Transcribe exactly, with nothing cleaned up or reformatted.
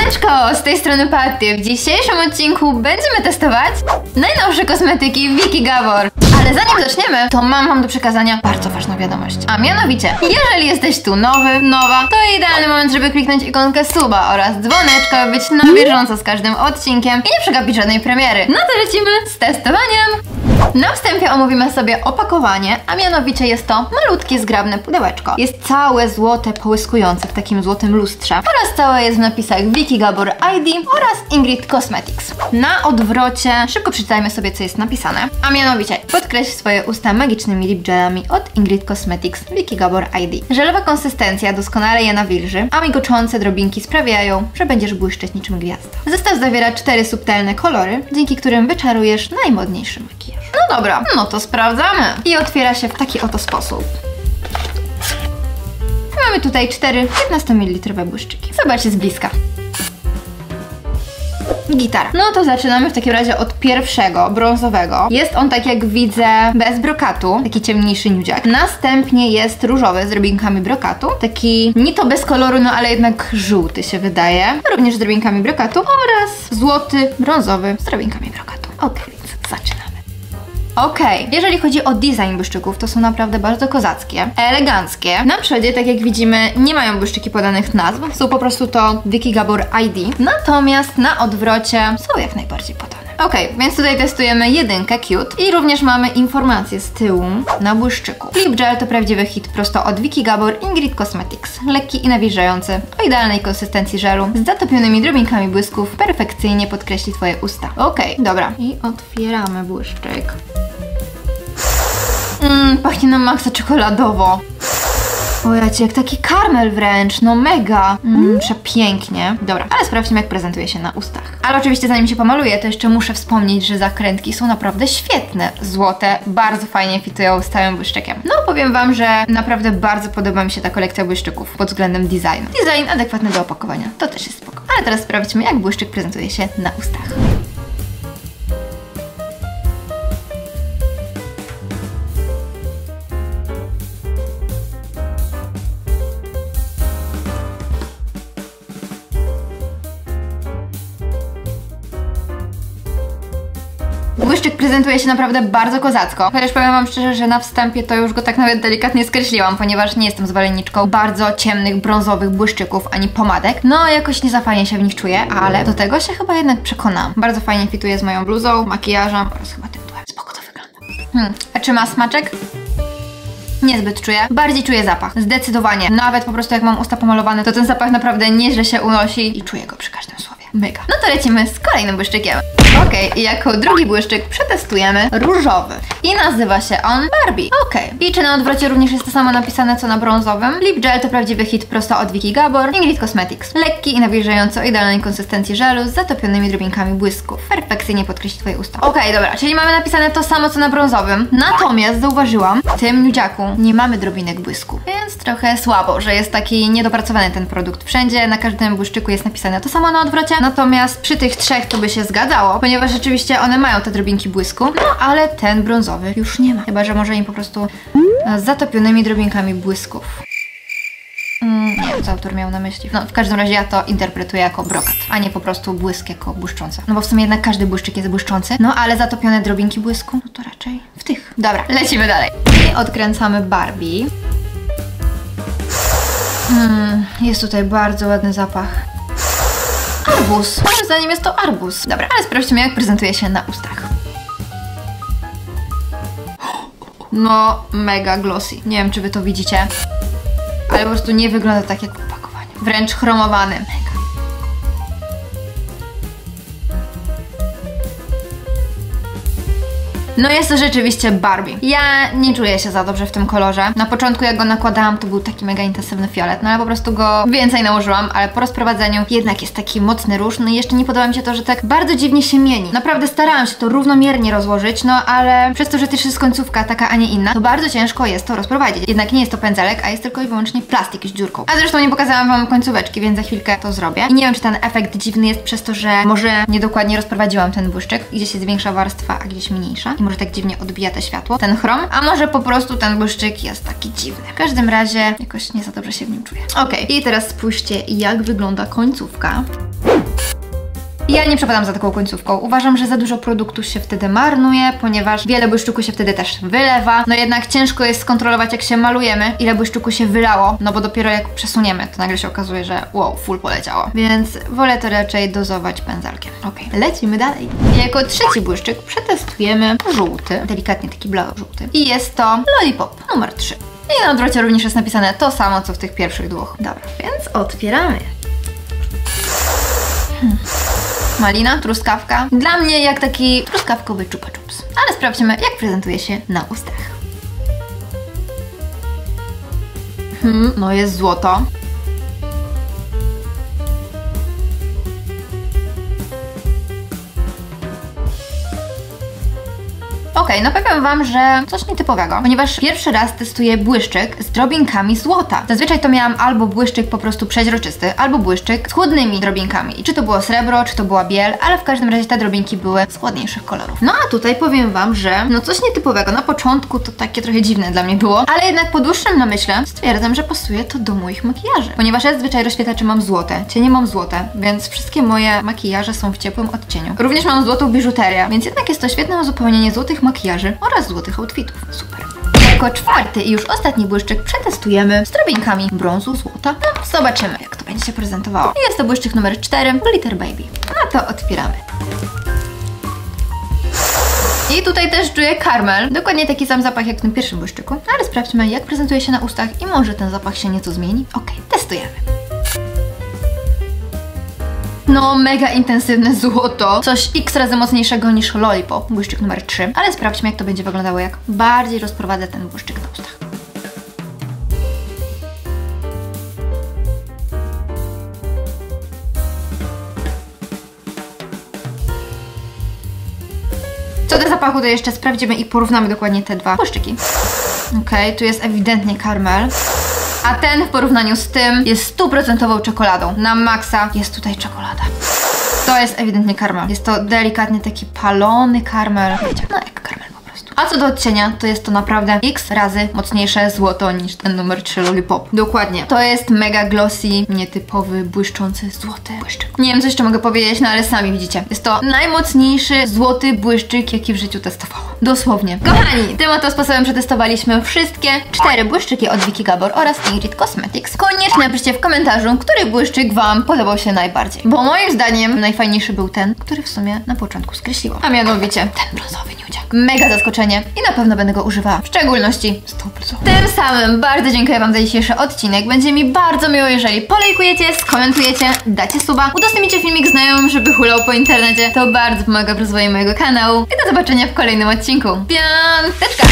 Siemaneczko, z tej strony Patty. W dzisiejszym odcinku będziemy testować najnowsze kosmetyki Vicky Gabor. Ale zanim zaczniemy, to mam wam do przekazania bardzo ważną wiadomość. A mianowicie, jeżeli jesteś tu nowy, nowa, to idealny moment, żeby kliknąć ikonkę suba oraz dzwoneczka, by być na bieżąco z każdym odcinkiem i nie przegapić żadnej premiery. No to lecimy z testowaniem! Na wstępie omówimy sobie opakowanie, a mianowicie jest to malutkie, zgrabne pudełeczko. Jest całe złote, połyskujące w takim złotym lustrze oraz całe jest w napisach Vicky Gabor I D oraz Ingrid Cosmetics. Na odwrocie szybko przeczytajmy sobie, co jest napisane, a mianowicie podkreśl swoje usta magicznymi lip gelami od Ingrid Cosmetics Vicky Gabor I D. Żelowa konsystencja doskonale je nawilży, a migoczące drobinki sprawiają, że będziesz błyszczeć niczym gwiazda. Zestaw zawiera cztery subtelne kolory, dzięki którym wyczarujesz najmodniejszy makijaż. No dobra, no to sprawdzamy. I otwiera się w taki oto sposób. Mamy tutaj cztery piętnastomililitrowe błyszczyki. Zobaczcie z bliska. Gitara. No to zaczynamy w takim razie od pierwszego, brązowego. Jest on, tak jak widzę, bez brokatu, taki ciemniejszy nudziak. Następnie jest różowy z drobinkami brokatu, taki nie to bez koloru, no ale jednak żółty się wydaje. Również z drobinkami brokatu oraz złoty, brązowy z drobinkami brokatu. Ok, więc zaczynamy. Okej, okay. Jeżeli chodzi o design błyszczyków, to są naprawdę bardzo kozackie, eleganckie. Na przodzie, tak jak widzimy, nie mają błyszczyki podanych nazw, są po prostu to Vicky Gabor I D. Natomiast na odwrocie są jak najbardziej podane. Okej, okay, więc tutaj testujemy jedynkę Cute i również mamy informacje z tyłu na błyszczyku. Lip Gel to prawdziwy hit prosto od Vicky Gabor Ingrid Cosmetics. Lekki i nawilżający, o idealnej konsystencji żelu, z zatopionymi drobinkami błysków, perfekcyjnie podkreśli twoje usta. Okej, okay, dobra. I otwieramy błyszczyk. Mmm, pachnie na maksa czekoladowo. O jacie, jak taki karmel wręcz, no mega. Mmm, przepięknie. Dobra, ale sprawdźmy, jak prezentuje się na ustach. Ale oczywiście zanim się pomaluję, to jeszcze muszę wspomnieć, że zakrętki są naprawdę świetne. Złote, bardzo fajnie fitują z całym błyszczykiem. No powiem wam, że naprawdę bardzo podoba mi się ta kolekcja błyszczyków pod względem designu. Design adekwatny do opakowania, to też jest spoko. Ale teraz sprawdźmy, jak błyszczyk prezentuje się na ustach. Błyszczyk prezentuje się naprawdę bardzo kozacko, chociaż powiem wam szczerze, że na wstępie to już go tak nawet delikatnie skreśliłam, ponieważ nie jestem zwolenniczką bardzo ciemnych, brązowych błyszczyków ani pomadek. No jakoś nie za fajnie się w nich czuję, ale do tego się chyba jednak przekonam. Bardzo fajnie fituje z moją bluzą, makijażem oraz chyba tym tłem. Spoko to wygląda. Hmm, a czy ma smaczek? Niezbyt czuję. Bardziej czuję zapach. Zdecydowanie. Nawet po prostu jak mam usta pomalowane, to ten zapach naprawdę nieźle się unosi i czuję go przy każdym słowie. Mega. No to lecimy z kolejnym błyszczykiem. Okej, okay, i jako drugi błyszczyk przetestujemy różowy. I nazywa się on Barbie. Okej. Okay. I czy na odwrocie również jest to samo napisane co na brązowym? Lip Gel to prawdziwy hit prosto od Vicky Gabor Ingrid Cosmetics. Lekki i nawilżający o idealnej konsystencji żelu z zatopionymi drobinkami błysków. Perfekcyjnie podkreśli twoje usta. Okej, okay, dobra, czyli mamy napisane to samo co na brązowym. Natomiast zauważyłam, w tym nudziaku nie mamy drobinek błysku. Więc trochę słabo, że jest taki niedopracowany ten produkt. Wszędzie, na każdym błyszczyku jest napisane to samo na odwrocie. Natomiast przy tych trzech to by się zgadzało, ponieważ rzeczywiście one mają te drobinki błysku, no ale ten brązowy już nie ma. Chyba że może im po prostu z zatopionymi drobinkami błysków. Mm, nie wiem, co autor miał na myśli. No, w każdym razie ja to interpretuję jako brokat, a nie po prostu błysk jako błyszczące. No bo w sumie jednak każdy błyszczyk jest błyszczący, no ale zatopione drobinki błysku, no to raczej w tych. Dobra, lecimy dalej. I odkręcamy Barbie. Mm, jest tutaj bardzo ładny zapach. Arbuz. Moim zdaniem jest to arbuz. Dobra, ale sprawdźmy, jak prezentuje się na ustach. No, mega glossy. Nie wiem, czy wy to widzicie, ale po prostu nie wygląda tak jak w opakowaniu. Wręcz chromowany. Mega. No jest to rzeczywiście Barbie. Ja nie czuję się za dobrze w tym kolorze. Na początku jak go nakładałam, to był taki mega intensywny fiolet, no ale po prostu go więcej nałożyłam, ale po rozprowadzeniu jednak jest taki mocny róż, no i jeszcze nie podoba mi się to, że tak bardzo dziwnie się mieni. Naprawdę starałam się to równomiernie rozłożyć, no ale przez to, że też jest końcówka taka, a nie inna, to bardzo ciężko jest to rozprowadzić. Jednak nie jest to pędzelek, a jest tylko i wyłącznie plastik z dziurką. A zresztą nie pokazałam wam końcóweczki, więc za chwilkę to zrobię. I nie wiem, czy ten efekt dziwny jest przez to, że może niedokładnie rozprowadziłam ten błyszczyk, gdzieś jest większa warstwa, a gdzieś mniejsza. I może tak dziwnie odbija te światło, ten chrom, a może po prostu ten błyszczyk jest taki dziwny. W każdym razie jakoś nie za dobrze się w nim czuję. Okej, okay. I teraz spójrzcie, jak wygląda końcówka. Ja nie przepadam za taką końcówką. Uważam, że za dużo produktu się wtedy marnuje, ponieważ wiele błyszczyku się wtedy też wylewa. No jednak ciężko jest skontrolować, jak się malujemy, ile błyszczyku się wylało, no bo dopiero jak przesuniemy, to nagle się okazuje, że wow, full poleciało. Więc wolę to raczej dozować pędzelkiem. Okej, okay. Lecimy dalej. Jako trzeci błyszczyk przetestujemy żółty, delikatnie taki blau-żółty. I jest to Lollipop numer trzy. I na odwrocie również jest napisane to samo, co w tych pierwszych dwóch. Dobra, więc otwieramy. Hmm. Malina, truskawka. Dla mnie jak taki truskawkowy chupa chups. Ale sprawdźmy, jak prezentuje się na ustach. Hmm, no jest złoto. Okej, okay, no powiem wam, że coś nietypowego, ponieważ pierwszy raz testuję błyszczyk z drobinkami złota. Zazwyczaj to miałam albo błyszczyk po prostu przeźroczysty, albo błyszczyk z chłodnymi drobinkami. I czy to było srebro, czy to była biel, ale w każdym razie te drobinki były z chłodniejszych kolorów. No a tutaj powiem wam, że no coś nietypowego. Na początku to takie trochę dziwne dla mnie było, ale jednak po dłuższym namyśle stwierdzam, że pasuje to do moich makijaży. Ponieważ ja zazwyczaj rozświetlacze mam złote, cienie mam złote, więc wszystkie moje makijaże są w ciepłym odcieniu. Również mam złotą biżuterię, więc jednak jest to świetne uzupełnienie złotych makijaży oraz złotych outfitów. Super. Jako czwarty i już ostatni błyszczyk przetestujemy z drobinkami brązu, złota. No, zobaczymy, jak to będzie się prezentowało. I jest to błyszczyk numer cztery, Glitter Baby. No to otwieramy. I tutaj też czuję karmel. Dokładnie taki sam zapach jak w tym pierwszym błyszczyku. Ale sprawdźmy, jak prezentuje się na ustach i może ten zapach się nieco zmieni. Okej, testujemy. No, mega intensywne złoto. Coś x razy mocniejszego niż Lollipop, błyszczyk numer trzy. Ale sprawdźmy, jak to będzie wyglądało, jak bardziej rozprowadzę ten błyszczyk na ustach. Co do zapachu, to jeszcze sprawdzimy i porównamy dokładnie te dwa błyszczyki. Okej, okay, tu jest ewidentnie karmel. A ten w porównaniu z tym jest stuprocentową czekoladą. Na maksa jest tutaj czekolada. To jest ewidentnie karmel. Jest to delikatnie taki palony karmel. Wiecie, no jak karmel po prostu. A co do odcienia, to jest to naprawdę x razy mocniejsze złoto niż ten numer trzy Lollipop. Dokładnie. To jest mega glossy, nietypowy, błyszczący złoty błyszczyk. Nie wiem, co jeszcze mogę powiedzieć, no ale sami widzicie. Jest to najmocniejszy złoty błyszczyk, jaki w życiu testowałam. Dosłownie. Kochani, tym oto sposobem przetestowaliśmy wszystkie cztery błyszczyki od Vicky Gabor oraz Ingrid Cosmetics. Koniecznie napiszcie w komentarzu, który błyszczyk wam podobał się najbardziej. Bo moim zdaniem najfajniejszy był ten, który w sumie na początku skreśliłam. A mianowicie ten brązowy nudziak. Mega zaskoczenie i na pewno będę go używała. W szczególności z tą brązową. Tym samym bardzo dziękuję wam za dzisiejszy odcinek. Będzie mi bardzo miło, jeżeli polajkujecie, skomentujecie, dacie suba, udostępnicie filmik znajomym, żeby hulał po internecie. To bardzo pomaga w rozwoju mojego kanału. I do zobaczenia w kolejnym odcinku. Piąteczka!